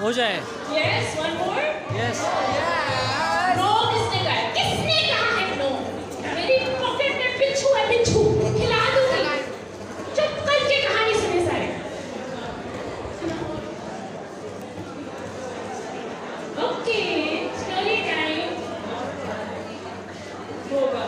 हो जाए। Yes, one more. Yes. No किसने कहा? किसने कहा है no? मेरी पॉकेट में बिच्छू है, बिच्छू खिला दूँगी। चुप करके कहानी सुने सारे। Okay, story time. होगा।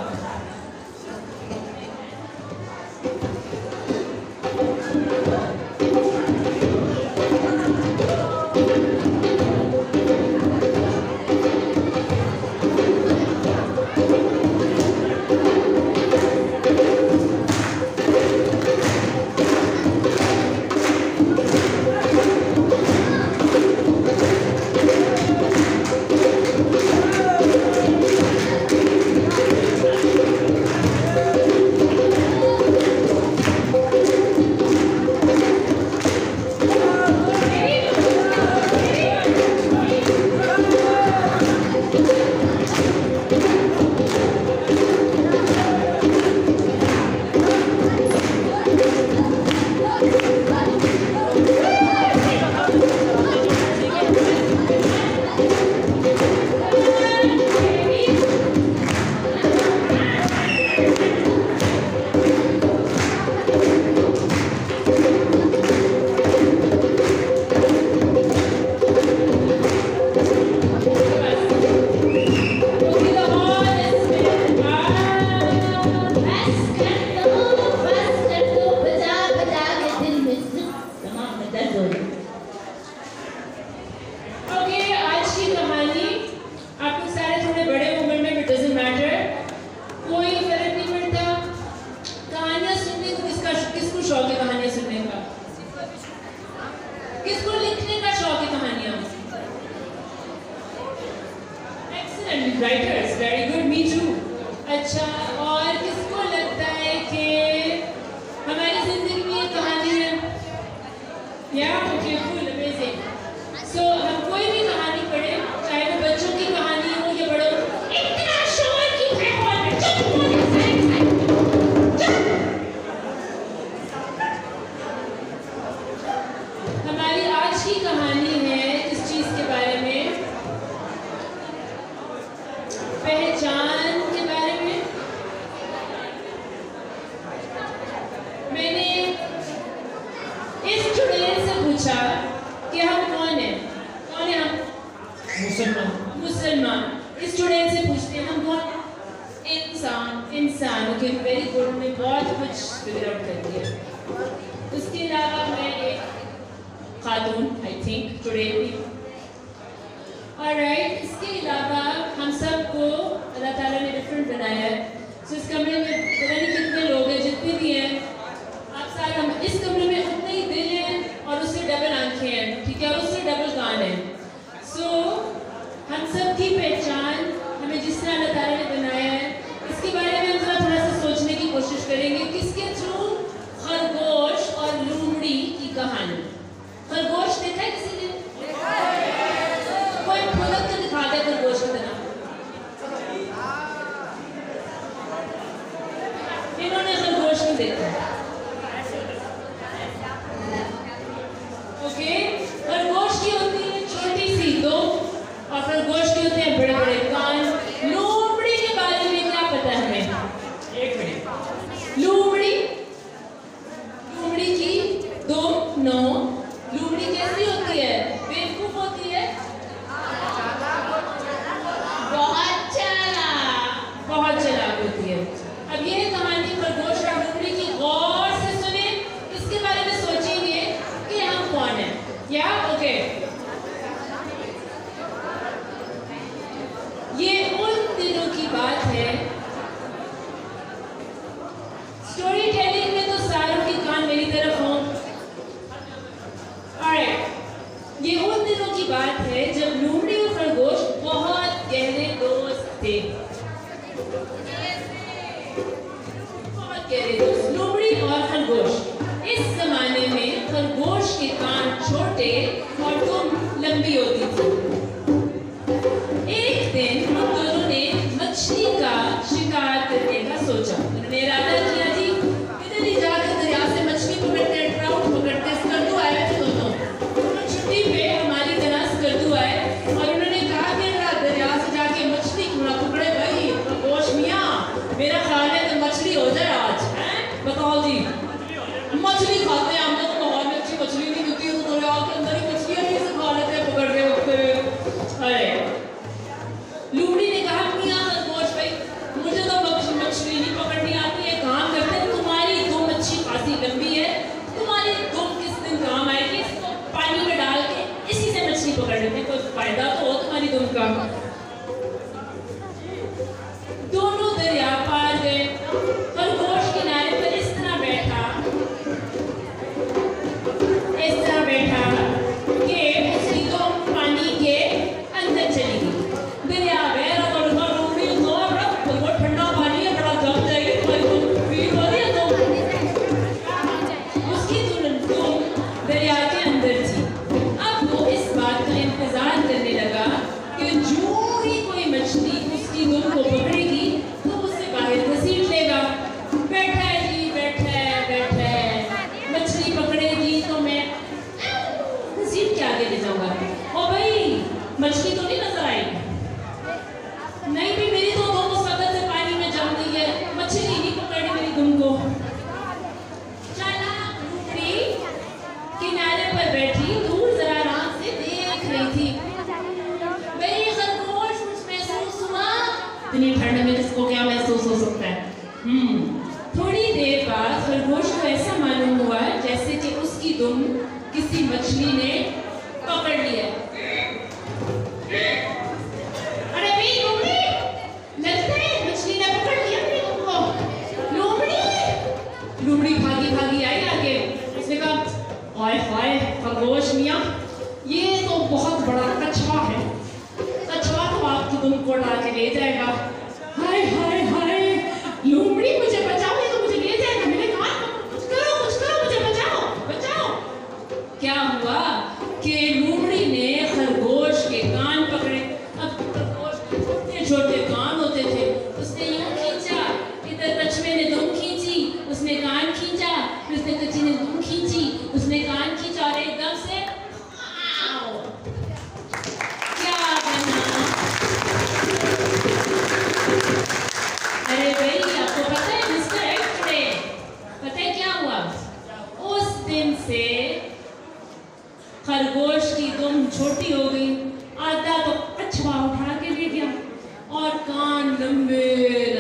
Writers, very good, me too. अच्छा, और किसको लगता है कि हमारी जिंदगी में ये कहानी है? Yeah, okay, cool, amazing. So हम कोई भी कहानी पढ़े, चाहे वो बच्चों की कहानी हो या बड़ों, इतना शोर क्यों है हॉल में? चुप हो जाओ, चुप। हमारी आज की कहानी है इस चीज के बारे में, पहचान के बारे में। मैंने इस चुड़ैल से पूछा कि हम कौन हैं? कौन है हम? मुसलमान। मुसलमान। इस चुड़ैल से पूछते हैं हम कौन? इंसान। इंसान। ओके, वेरी गुड, हमने बहुत कुछ फिगर आउट कर दिया। उसके अलावा मैं एक खातून, आई थिंक, चुड़ैल भी। Alright, इसके अलावा हम सबको अल्लाह ताला ने डिफरेंट बनाया है। So इस कमरे में पता नहीं कितने लोग हैं, जितने भी हैं आप सारे, हम इस कमरे में उतने ही दिल हैं और उससे डबल आंखें हैं, ठीक है, और उससे डबल कान है। So हम सब की पहचान, हमें जिस तरह अल्लाह ताला ने बनाया है, इसके बारे में हम थोड़ा सा सोचने की कोशिश करेंगे। किसके थ्रू? खरगोश और लोमड़ी की कहानी। खरगोश देखा है किसी ने? कोई फुलक तो दिखा दे खरगोश की तरह। इन्होंने खरगोश को देखा। ओके, खरगोश की होती है छोटी सी दुम और खरगोश के होते हैं बड़े बड़े कान। लोमड़ी के बारे में क्या पता है हमें? एक मिनट। लोमड़ी, लोमड़ी की दुम, नो, लोमड़ी कैसी होती है? बेवकूफ होती है, बहुत चालाक होती है। अब ये कहानी खरगोश और लोमड़ी की, गौर से सुने, इसके बारे में सोचेंगे कि हम कौन हैं। या ओके, ये उन दिनों की बात है, स्टोरी टेलिंग में तो सारों के कान मेरी तरफ हों। ऑलराइट, ये उन दिनों की बात है जब लोमड़ी और खरगोश बहुत गहरे दोस्त थे। बहुत गहरे दोस्त, लोमड़ी और खरगोश। इस जमाने में खरगोश के कान छोटे और दुम लंबी होती थी। एक दिन उन दोनों ने मछली का शिकार करने का सोचा। उन्होंने इरादा किया, जी इधर ही जाकर दरिया से मछली पकड़ते, ट्राउट पकड़ते, स्कर्दू आए थे दोनों। छुट्टी पे हमारी तरह मछली पकड़ लेते हैं, कोई फायदा तो हो तुम्हारी दुम का। दोनों दरिया पार गए। खरगोश किनारे पर इस तरह बैठा कि उसकी दुम पानी के अंदर चली गई। दरिया बह रहा तो लोमड़ी वो ठंडा पानी है, बड़ा जम जाएगी तुम्हारी दुम, पीर हो रही है तो उसकी दुम दरिया के अंदर थी। अब वो इस बात का इंतजार करने लगा कि जो ही कोई मछली उसकी दुम को पकड़ेगी तो उसे बाहर घसीट लेगा। बैठा है जी, बैठा है, मछली पकड़ेगी तो मैं घसीट के आगे ले जाऊंगा। ओ भाई, मछली तो नहीं नजर आई? नहीं भी, मेरी तो दुम उस वक्त से पानी में जम गई है, मछली नहीं पकड़ी मेरी दुम को। किनारे पर बैठी दूर जरा आराम से देख रही थी। मेरी खरगोश कुछ महसूस हुआ? इतनी ठंड में जिसको क्या महसूस हो सकता है? थोड़ी देर बाद खरगोश को ऐसा मालूम हुआ जैसे कि उसकी दुम किसी मछली ने पकड़ ली है। अरे भाई लोमड़ी, लगता है मछली ने पकड़ लिया मेरी दुम को। लोमड़ी भागी आई आगे। उसने कहा, हाय हाय खरगोश मियाँ, ये तो बहुत बड़ा कछुआ है, कछुआ तो आपकी दुम को उड़ा के ले जाएगा। हाय हाय हाय लोमड़ी, मुझे बचाओ, ये तो मुझे ले जाएगा। मैंने कहा कुछ करो, मुझे बचाओ। क्या हुआ कि लोमड़ी ने खरगोश के कान पकड़े। अब खरगोश के छोटे कान होते थे, उसने यूं खींचा, इधर कछुए ने दुम खींची, उसने कान खींचा, फिर उसने कछुए ने दुम खींची, उसने कान खींचा और एकदम से क्या बना? अरे भाई, आपको पता है मिस्टर एक्स-रे, पता है क्या हुआ? उस दिन से खरगोश की दुम छोटी हो गई, आधा तो कछुआ उठा के ले गया और कान लंबे